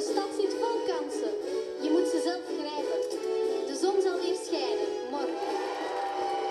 stad zit vol kansen. Je moet ze zelf grijpen. De zon zal weer schijnen, morgen.